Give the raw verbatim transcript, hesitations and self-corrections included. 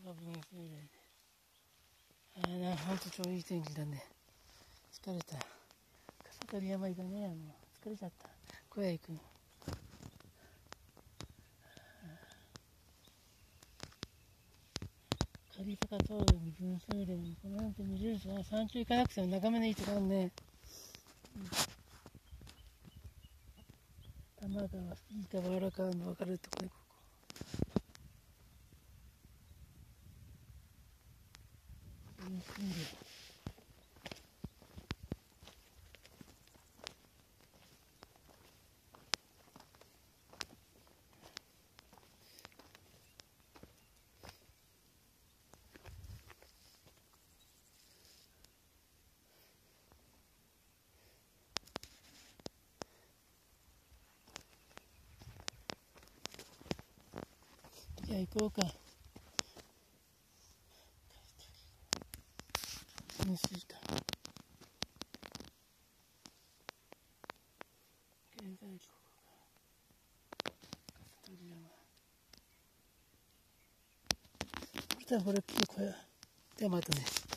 分水嶺。ああな、ほんと超いい天気だね。疲れた。草刈山行かねえや、もう。疲れちゃった。小屋行く。狩坂峠に分水嶺にこのなんて見れるさ、山頂行かなくても眺めのいいとこあるね。うん、多摩川、飯田原川の分かれるとこね、ここ。分水嶺。じゃあ行こうか。分水か。現在ここか。笠取山。これだ、これ、これ。ではまたね。